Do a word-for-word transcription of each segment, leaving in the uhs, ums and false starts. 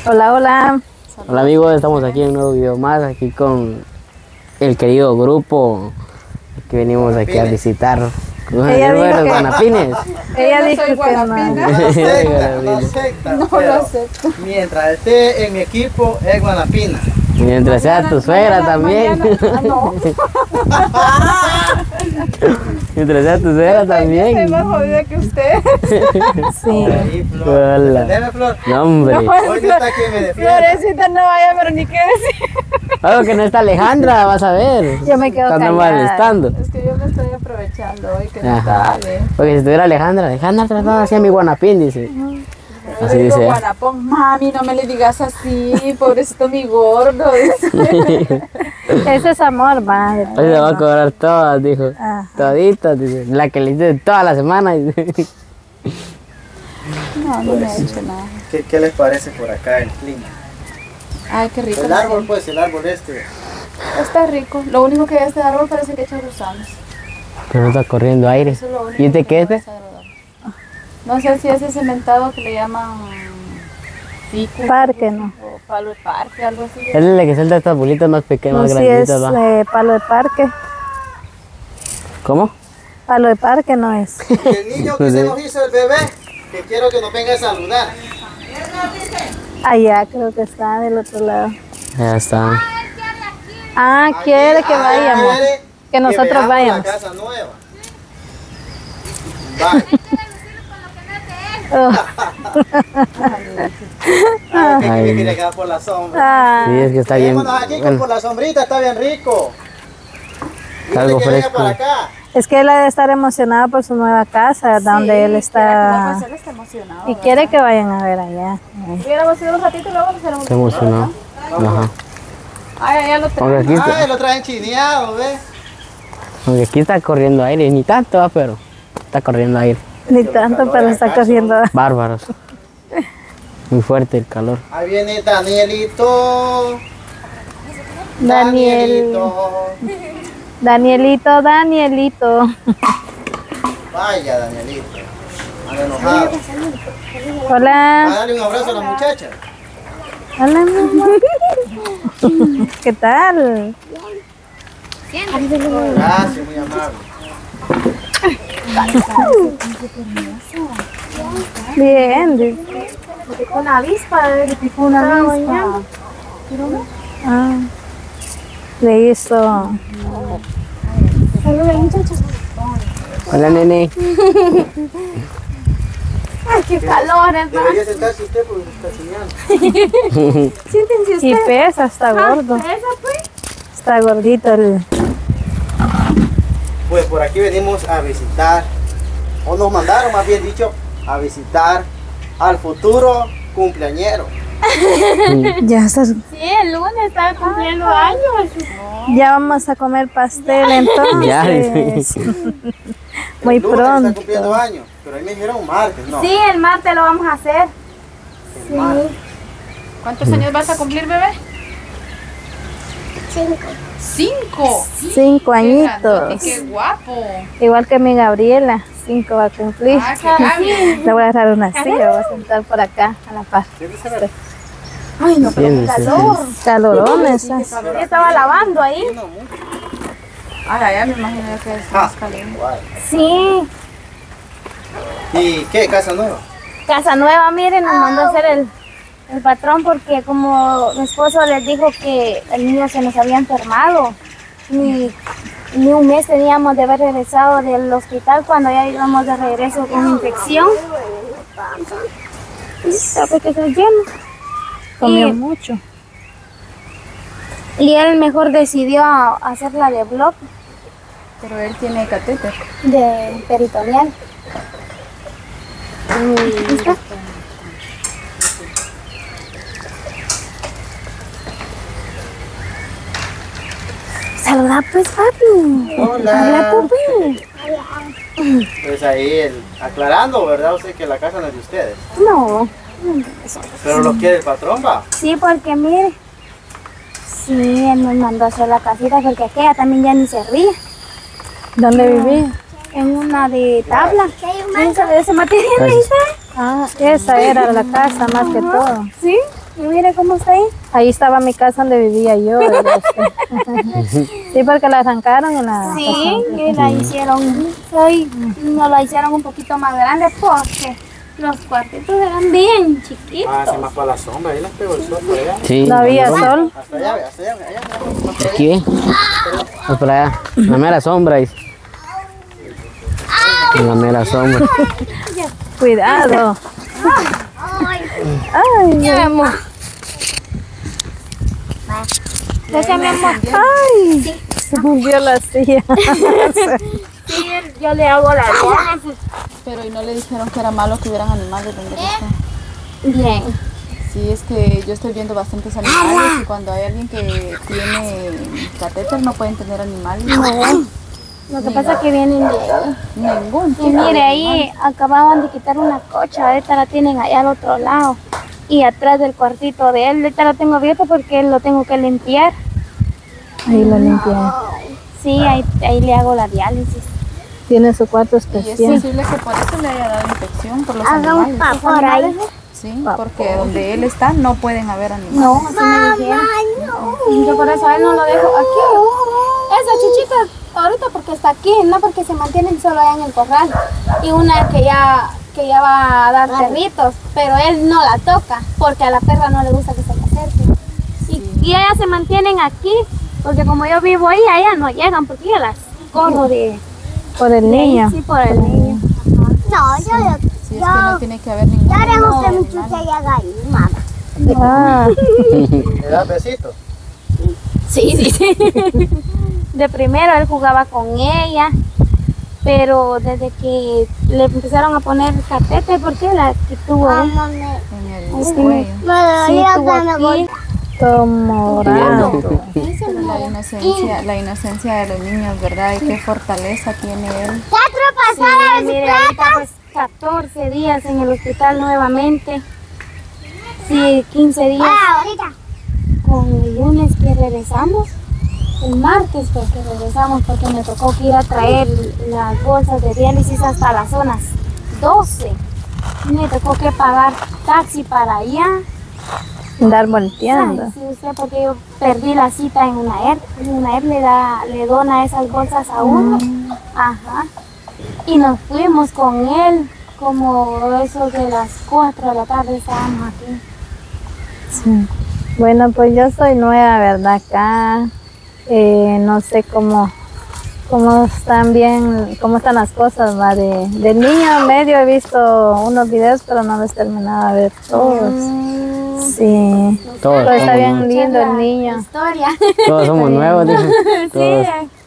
Hola, hola. Hola amigos, estamos aquí en un nuevo video más, aquí con el querido grupo que venimos aquí a visitar. Ella dijo los que- guanapines. Ella Yo no dijo soy que guanapina. no. No acepta, no acepta, No lo pero acepto. mientras esté en mi equipo es Guanapina. Mientras sea tu suegra Mañana- también. mañana- ah, no. Mientras sea tu suegra Yo soy también. más jodida que usted. Sí. Ahí, Flor. Hola. Defendeme, Flor. No, hombre. Hoy no está quien me defienda. Florecita no vaya, pero ni qué decir. Algo que no está Alejandra, vas a ver. Yo me quedo Estando callada. molestando. Es que yo me estoy aprovechando hoy que no Ajá. está bien. Porque si estuviera Alejandra, Alejandra trataba así a mi guanapín, dice. Yo Así le digo, dice. Guanapón, mami, no me le digas así, pobrecito mi gordo. dice. Ese es amor, madre. Hoy se va a cobrar todas, dijo. Ah. Toditas, dice. La que le hice toda la semana. Dice. No, no me ha hecho nada. ¿Qué, ¿Qué les parece por acá el clima? Ay, qué rico. El la árbol, siento. pues, el árbol este. Está rico. Lo único que este árbol parece que echa gusanos. Pero no está corriendo aire. Eso es lo único ¿Y este que qué es? no es agradable. No sé si ese cementado que le llaman ficus Parque, ¿no? o palo de parque, algo así. Es el que suelta estas bolitas más pequeñas, No, más si es grandecitas, ¿va? eh, palo de parque. ¿Cómo? Palo de parque no es. Y el niño que se nos hizo el bebé, que quiero que nos venga a saludar. Allá creo que está del otro lado. Ya está. Ah, quiere que Ah, vayamos. quiere Que nosotros veamos vayamos. la casa nueva. Vale. Oh, Ah, que Ay. me quiere quedar por la sombra. ah, Sí, es que está bien. Quedémonos aquí que Bueno, por la sombrita, está bien rico. Dile algo que venga fresco. para acá. es que él ha de estar emocionado por su nueva casa, donde él está. Él está emocionado. Y quiere que vayan a ver allá. Hubiéramos ido un ratito y luego nos hubiéramos se emocionó. Ajá. Ay, ya lo tengo. Aunque aquí, está, Ay, lo traen chineado, ¿ves? aunque aquí está corriendo aire, ni tanto, ¿va? Pero está corriendo aire. Ni tanto, pero está corriendo. Bárbaros. Muy fuerte el calor. Ahí viene Danielito. Daniel. Danielito, Danielito. Vaya, Danielito. Anda enojado. Hola. Va a darle un abrazo a la muchacha. Hola, mi amor. ¿Qué tal? Gracias, muy amable. Bien. dice. Una avispa, le picó una avispa. Ah, le hizo. Saludos, muchachos. Hola, nene. Ay, qué calor, hermano. Debería sentarse usted porque se está chineando. Siéntense Y ustedes. pesa, está gordo. Esa, pues. Está gordito el. Pues por aquí venimos a visitar, o nos mandaron más bien dicho, a visitar al futuro cumpleañero. Ya está. Sí, el lunes estaba cumpliendo años. Ya vamos a comer pastel entonces. Ya, dice. Muy El lunes está cumpliendo pronto. años, pero ahí me dijeron martes, ¿no? Sí, el martes lo vamos a hacer. El martes. ¿Cuántos años vas a cumplir, bebé? Cinco. ¿Cinco? Cinco Qué añitos. grandote, qué guapo. Igual que mi Gabriela. Cinco va a cumplir. Ah, qué bien. Le voy a agarrar una silla, voy a sentar por acá a la par. Siéntese a ver. Ay, no, pero qué Siéntese, calor. Calorones. esas. Yo estaba lavando ahí. Sí, no, mucho. Ay, ya me imagino que es Ah, más caliente. guay. Sí. ¿Y qué? ¿Casa nueva? Casa nueva, miren, nos mandó a hacer el, el patrón porque como mi esposo les dijo que el niño se nos había enfermado, ni, ni un mes teníamos de haber regresado del hospital cuando ya íbamos de regreso con infección. Y sabe que se lleno. Comió Y- mucho. Y él mejor decidió hacerla de bloque, Pero él tiene catéter. de peritoneal. ¿Ahí está? Saluda pues, papi. Hola. Habla, papi. Pues ahí, el- aclarando, ¿verdad? Usted que la casa no es de ustedes. No. Pero lo quiere el patrón, va. Sí, porque mire. Sí, él nos mandó a hacer la casita porque aquella también ya ni se ríe. ¿Dónde vivía? En una de tabla. Esa de ese material, ahí Gracias. está. Ah, esa era la casa más que todo. Sí. Y mire cómo está ahí. Ahí estaba mi casa donde vivía yo. Sí, porque la arrancaron en la... Sí, y la hicieron, hoy nos la hicieron un poquito más grande porque los cuartitos eran bien chiquitos. Ah, se más para la sombra, ahí las pegó el sol por allá. Sí. No había sol. Hasta allá, hasta allá, allá. Aquí, ¿eh? Pues por allá. La mera sombra. Dice. La mera sombra. Cuidado. Ay, Ya, mi amor. Ese, mi amor. ay, se movió la silla. Sí, yo le hago la diálisis. Pero y no le dijeron que era malo que hubieran animales donde él está. Bien. Sí, es que yo estoy viendo bastantes animales y cuando hay alguien que tiene catéter no pueden tener animales. No. Lo que pasa es que vienen de ahí. Ningún Y tipo mire, de ahí acababan de quitar una cocha, ahorita la tienen allá al otro lado. Y atrás del cuartito de él, ahorita lo tengo abierto porque lo tengo que limpiar. Ahí lo limpié. Sí, ahí, ahí le hago la diálisis. Tiene su cuarto Y es especial. posible que por eso le haya dado infección por los Haga un animales. por ahí. Sí, porque donde él está no pueden haber animales. No, así me dijeron. Yo por eso a él no lo dejo aquí. Esa chichita ahorita porque está aquí, no porque se mantienen solo allá en el corral. Y una que ya, que ya va a dar perritos, pero él no la toca porque a la perra no le gusta que se le acerque. Y, y ellas se mantienen aquí porque como yo vivo ahí, allá no llegan porque yo las corro de... Por el niño. Sí, por el niño. No, yo, Sí, es que no tiene que haber ningún haremos que mi animal. chucha y haga ahí, mamá. Ah, ¿Le das besitos? Sí, sí, sí. De primero él jugaba con ella, pero desde que le empezaron a poner catete, porque la que tuvo él, Mamá, me, En el Sí. cuello. me sí, dolía tuvo cuando aquí. voy. todo morado. Pero la inocencia, la inocencia de los niños, ¿verdad? Y qué fortaleza tiene él. Cuatro Sí, pasadas, mire, ahorita pues catorce días en el hospital nuevamente. Sí, quince días ah, ahorita. con el lunes que regresamos. El martes pues que regresamos porque me tocó que ir a traer las bolsas de diálisis hasta las zonas doce. Me tocó que pagar taxi para allá. Andar volteando. Ay, sí, usted, porque yo perdí la cita en una E R. Una E R le da, le dona esas bolsas a uno. Ajá. Y nos fuimos con él como eso de las cuatro de la tarde estábamos aquí. Sí. Bueno, pues yo soy nueva, ¿verdad? Acá eh, no sé cómo, cómo están bien, cómo están las cosas, ¿va? De, del niño medio he visto unos videos, pero no los he terminado de ver todos. Sí, Todos pero está somos, bien lindo el La niño. historia. todos somos nuevos, dicen. Todos.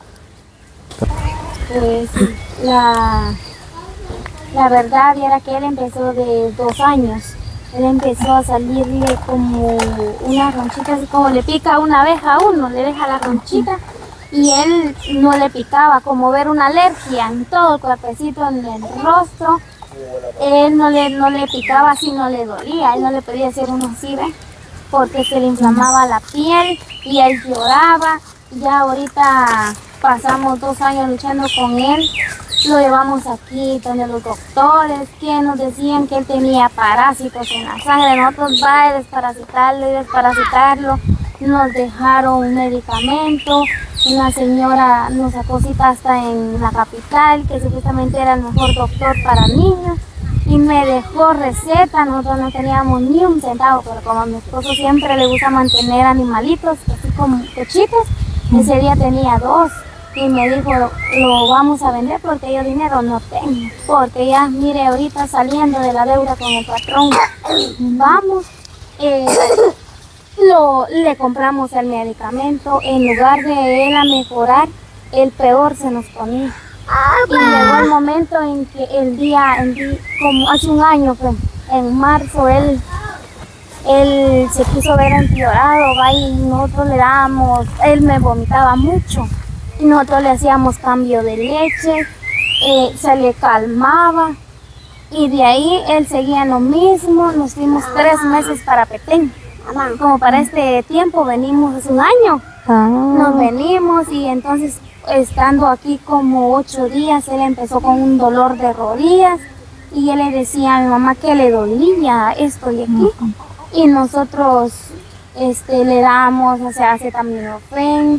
Pues la, la verdad era que él empezó de dos años. Él empezó a salirle como una ronchita, así como le pica una abeja a uno, le deja la ronchita. Y él no le picaba, como ver una alergia en todo el cuerpecito, en el rostro. Él no le, no le picaba así, no le dolía, él no le podía hacer uno así, ¿ve? Porque se le inflamaba la piel y él lloraba. Ya ahorita pasamos dos años luchando con él, lo llevamos aquí donde los doctores que nos decían que él tenía parásitos en la sangre. Nosotros va a desparasitarlo y desparasitarlo, nos dejaron medicamento. Una señora nos sacó cita hasta en la capital, que supuestamente era el mejor doctor para niños, y me dejó receta. Nosotros no teníamos ni un centavo, pero como a mi esposo siempre le gusta mantener animalitos, así como cochitos, ese día tenía dos, y me dijo, lo vamos a vender porque yo dinero no tengo, porque ya, mire, ahorita saliendo de la deuda con el patrón, vamos, eh, Lo, le compramos el medicamento, en lugar de él a mejorar, el peor se nos ponía. Y llegó el momento en que el día, el día como hace un año, pues, en marzo, él, él se quiso ver empeorado, va, y nosotros le dábamos, él me vomitaba mucho, y nosotros le hacíamos cambio de leche, eh, se le calmaba, y de ahí él seguía lo mismo. Nos fuimos tres meses para Petén. Como para este tiempo venimos, hace un año, Ah, nos venimos, y entonces estando aquí como ocho días, él empezó con un dolor de rodillas y él le decía a mi mamá que le dolía esto y aquí. y nosotros este, le damos, o sea, acetaminofén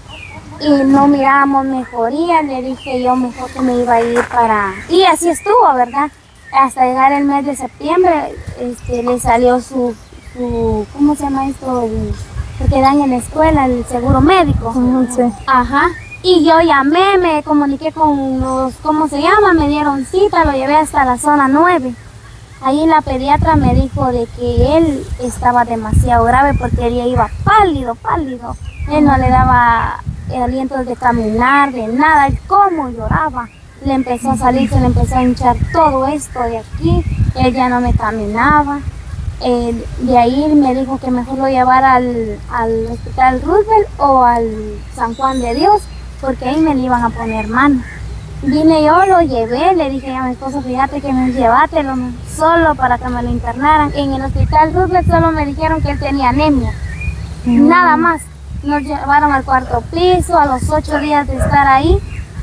y no mirábamos mejoría. Le dije yo mejor que me iba a ir para... Y así estuvo, ¿verdad? Hasta llegar el mes de septiembre, este, le salió su, su, ¿cómo se llama esto? El, el que dan en la escuela, el seguro médico. Uh, sí. Ajá. Y yo llamé, me comuniqué con los, ¿cómo se llama? Me dieron cita, lo llevé hasta la zona nueve. Ahí la pediatra me dijo de que él estaba demasiado grave porque él ya iba pálido, pálido. Él no le daba aliento de caminar, de nada, él cómo lloraba. Le empezó a salir, se le empezó a hinchar todo esto de aquí, él ya no me caminaba. Eh, de ahí me dijo que mejor lo llevara al, al hospital Roosevelt o al San Juan de Dios, porque ahí me le iban a poner mano. Vine yo, lo llevé, le dije a mi esposo, fíjate que me llévatelo solo para que me lo internaran. En el hospital Roosevelt solo me dijeron que él tenía anemia, mm. nada más. Nos llevaron al cuarto piso, a los ocho días de estar ahí,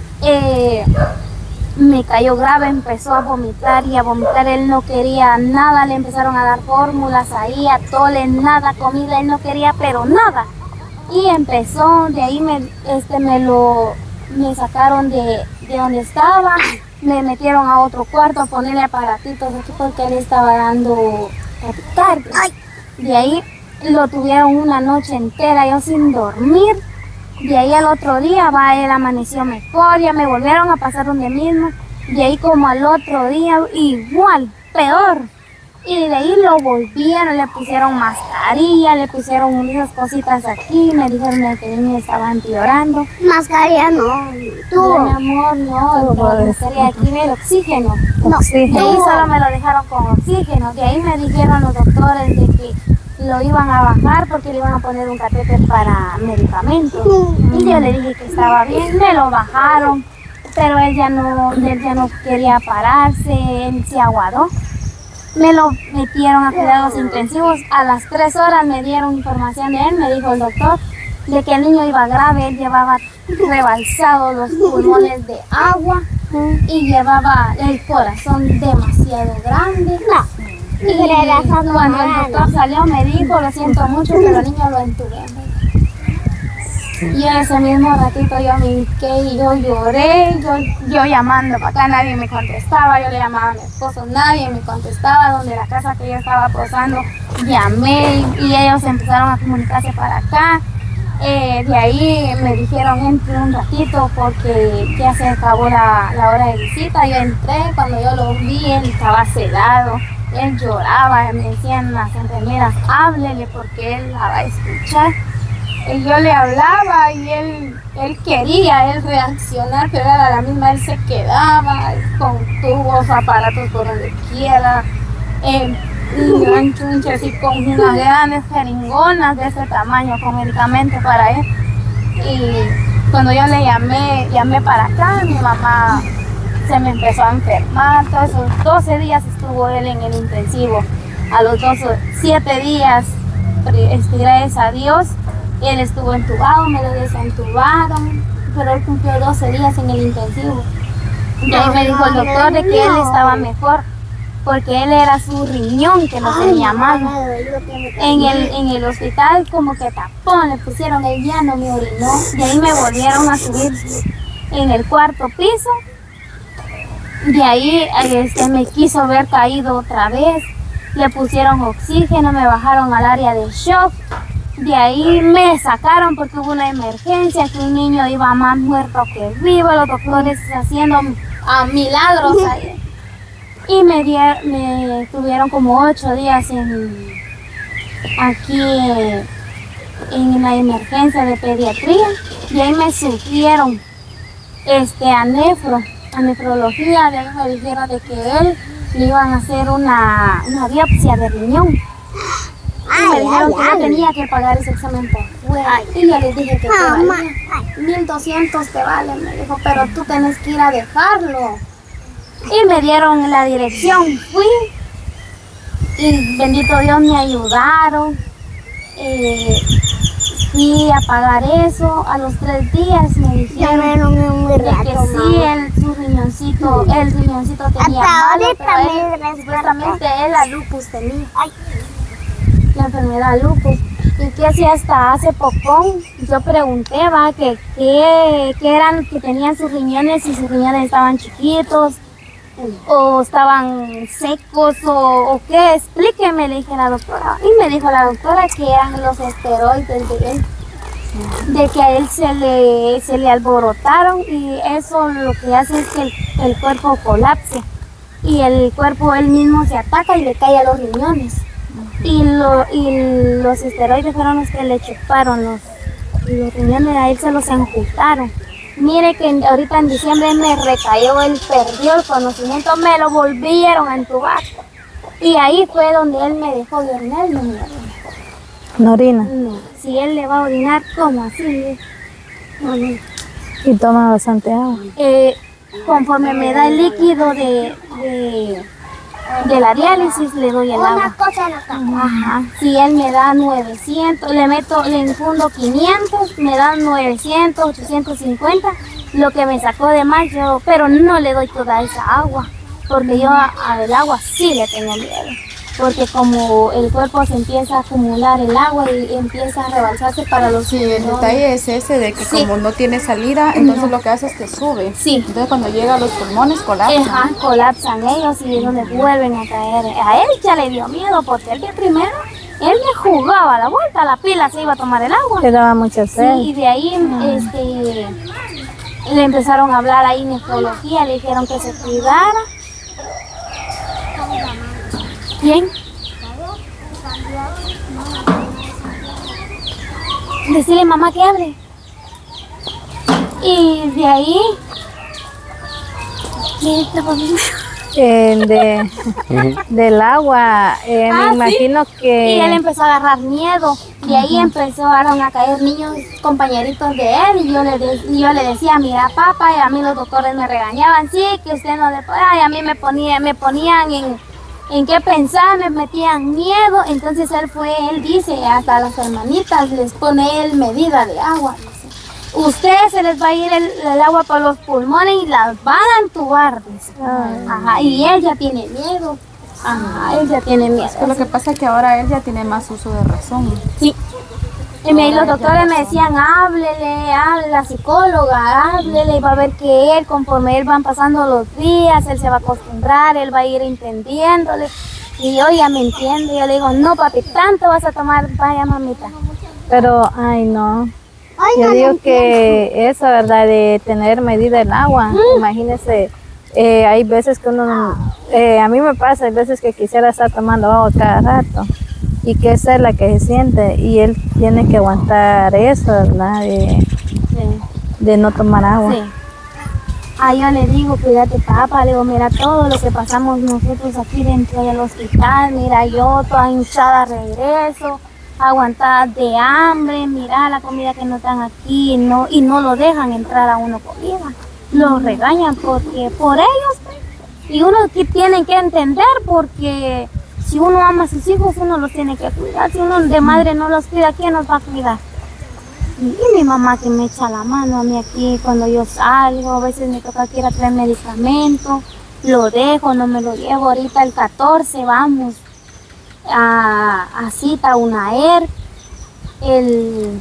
eh, me cayó grave, empezó a vomitar y a vomitar, él no quería nada, le empezaron a dar fórmulas ahí, atole, nada, comida, él no quería pero nada. Y empezó, de ahí me, este, me lo me sacaron de, de donde estaba, me metieron a otro cuarto a ponerle aparatitos aquí porque él estaba dando taquicardia. De ahí lo tuvieron una noche entera, yo sin dormir. De ahí al otro día va, él amaneció mejor, ya me volvieron a pasar donde mismo. De ahí como al otro día, igual, peor. Y de ahí lo volvieron, le pusieron mascarilla, le pusieron unas cositas aquí, me dijeron que el niño estaba empeorando. Mascarilla no, tú. No, mi amor, no, no, la mascarilla aquí el oxígeno. No, de ahí solo me lo dejaron con oxígeno. De ahí me dijeron los doctores de que lo iban a bajar porque le iban a poner un catéter para medicamentos. Y yo le dije que estaba bien, me lo bajaron, pero él ya no, él ya no quería pararse, él se aguadó. Me lo metieron a cuidados intensivos, a las tres horas me dieron información de él, me dijo el doctor, de que el niño iba grave, él llevaba rebalsados los pulmones de agua y llevaba el corazón demasiado grande. Y cuando el doctor salió me dijo, lo siento mucho, pero el niño lo entubé. Y ese mismo ratito yo me hinqué y yo lloré, yo, yo llamando para acá, nadie me contestaba, yo le llamaba a mi esposo, nadie me contestaba, donde la casa que yo estaba posando, llamé y, y ellos empezaron a comunicarse para acá. Eh, de ahí me dijeron, entre un ratito porque ya se acabó la, la hora de visita. Yo entré, cuando yo lo vi, él estaba sedado, él lloraba, me decían las enfermeras, háblele porque él la va a escuchar. Y yo le hablaba y él, él quería él reaccionar, pero a la misma él se quedaba con tubos, aparatos por donde quiera, eh, y un chunche así con unas grandes jeringonas de ese tamaño con medicamentos para él. Y cuando yo le llamé, llamé para acá, mi mamá se me empezó a enfermar. Todos esos doce días estuvo él en el intensivo. A los doce, siete días, este, gracias a Dios, él estuvo entubado, me lo desentubaron, pero él cumplió doce días en el intensivo. Y ahí me dijo el doctor de que él estaba mejor, porque él era su riñón que lo tenía malo. En el, en el hospital como que tapón, le pusieron, él ya no me orinó. De ahí me volvieron a subir en el cuarto piso. De ahí este, me quiso ver caído otra vez. Le pusieron oxígeno, me bajaron al área de shock. De ahí me sacaron porque hubo una emergencia, que un niño iba más muerto que vivo, los doctores haciendo a milagros ahí. Y me, dieron, me tuvieron como ocho días en, aquí en la emergencia de pediatría. Y ahí me sugirieron este, a nefro, a nefrología. De ahí me dijeron de que él le iban a hacer una, una biopsia de riñón. Y me dijeron que yo tenía que pagar ese examen por fuera. Y yo les dije que te valía. mil doscientos te vale, me dijo, pero tú tenés que ir a dejarlo. Y me dieron la dirección, fui. Y bendito Dios me ayudaron. Eh, fui a pagar eso. A los tres días me dijeron de que sí, el, su riñoncito, el riñoncito tenía malo, pero él, supuestamente él la lupus tenía. la enfermedad lupus. Y que así hasta hace poco yo pregunté, va, que qué eran que tenían sus riñones, si sus riñones estaban chiquitos o estaban secos o, o qué, explíqueme, le dije a la doctora. Y me dijo la doctora que eran los esteroides de él, de que a él se le, se le alborotaron y eso lo que hace es que el, el cuerpo colapse y el cuerpo él mismo se ataca y le cae a los riñones. Y, lo, y los esteroides fueron los que le chuparon los, los riñones, a él se los enjustaron. Mire que en, ahorita en diciembre me recayó, él perdió el conocimiento, me lo volvieron a entubar. Y ahí fue donde él me dejó de orinar, no me ¿No orina? No, si él le va a orinar, ¿cómo así? No, no. Y toma bastante agua. Eh, conforme me da el líquido de, de, de la diálisis, le doy el Una agua. cosa en la cara. Ajá. Si él me da novecientos, le meto, le infundo quinientos, me dan novecientos, ochocientos cincuenta, lo que me sacó de más yo, pero no le doy toda esa agua, porque yo al agua sí le tengo miedo, porque como el cuerpo se empieza a acumular el agua y empieza a rebalsarse para los Sí, el pulmones. detalle es ese de que Sí. como no tiene salida, entonces lo que hace es que sube. Sí. Entonces cuando llega a los pulmones colapsa. Ajá, colapsan ellos y es donde vuelven a caer. A él ya le dio miedo porque él de primero, él me jugaba a la vuelta, a la pila se iba a tomar el agua. Le daba mucha sed. Sí, y de ahí este, le empezaron a hablar ahí nefrología, le dijeron que se cuidara. ¿Quién? Decirle mamá que hable. Y de ahí... ¿Qué está pasando? Eh, de, del agua, eh, Ah, me sí. imagino que... Y él empezó a agarrar miedo. Y ahí empezaron a caer niños, compañeritos de él. Y yo le, de- y yo le decía, mira papá, y a mí los doctores me regañaban, sí, que usted no le puede. Y a mí me, ponía, me ponían en, en qué pensar, me metían miedo. Entonces él fue, él dice, hasta a las hermanitas les pone él medida de agua. Dice, ustedes se les va a ir el, el agua por los pulmones y las van a entubar, dice. Ajá, y él ya tiene miedo. Ajá, él ya tiene miedo. Pero lo que pasa es que ahora él ya tiene más uso de razón. Sí. Y me, los doctores me decían, háblele, hable la psicóloga, háblele, y va a ver que él, conforme él van pasando los días, él se va a acostumbrar, él va a ir entendiéndole. Y yo ya me entiende, yo le digo, no papi, tanto vas a tomar, vaya mamita. Pero, ay no. Ay, Yo no, digo no que eso, ¿verdad? De tener medida el agua. Imagínese, eh, hay veces que uno, eh, a mí me pasa, hay veces que quisiera estar tomando agua cada rato y que esa es la que se siente y él tiene que aguantar eso, ¿verdad? De, Sí. de no tomar agua. Sí. Ah, yo le digo, cuídate papá, le digo, mira todo lo que pasamos nosotros aquí dentro del hospital, mira yo toda hinchada regreso, aguantada de hambre, mira la comida que nos dan aquí, no, y no lo dejan entrar a uno comida, lo regañan porque por ellos, pues, y uno que tiene que entender porque si uno ama a sus hijos, uno los tiene que cuidar, si uno de madre no los cuida, ¿quién nos va a cuidar? Y mi mamá que me echa la mano a mí aquí cuando yo salgo, a veces me toca que ir a traer medicamentos, lo dejo, no me lo llevo. Ahorita el catorce vamos a, a cita, una E R. El,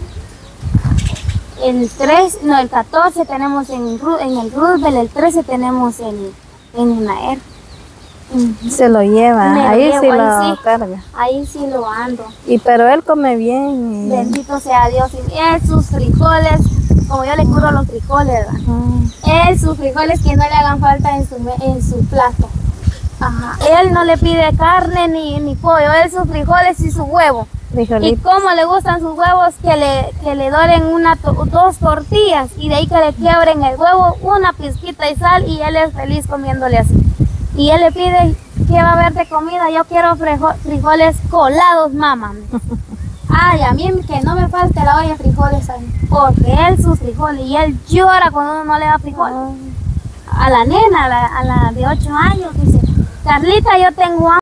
el tres, no, el catorce tenemos en, Ru- en el Roosevelt, el trece tenemos en, en una E R. Ujú. Se lo lleva, Me lo ahí llevo, sí ahí lo sí. carga. Ahí sí lo ando. Y pero él come bien. y- Bendito sea Dios. Y él sus frijoles, como yo le curo los frijoles, ¿verdad? Ajá. Él sus frijoles que no le hagan falta en su, me- en su plato. Ajá. Él no le pide carne ni, ni pollo, él sus frijoles y su huevo. Y Frijolito. como le gustan sus huevos, que le, que le doren una to- dos tortillas y de ahí que le quiebren el huevo, una pizquita y sal y él es feliz comiéndole así. Y él le pide, ¿qué va a haber de comida? Yo quiero frijo- frijoles colados, mamá. Ay, a mí que no me falte la olla de frijoles ahí, porque él sus frijoles y él llora cuando uno no le da frijoles. A la nena, a la, a la de ocho años, dice, Carlita, yo tengo hambre.